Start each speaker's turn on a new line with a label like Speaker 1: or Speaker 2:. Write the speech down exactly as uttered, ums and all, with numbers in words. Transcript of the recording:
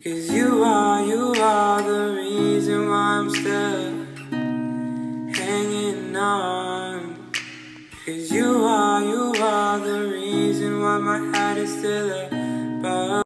Speaker 1: Cause you are, you are the reason why I'm still hanging on. Cause you are, you are the reason why my heart is still above.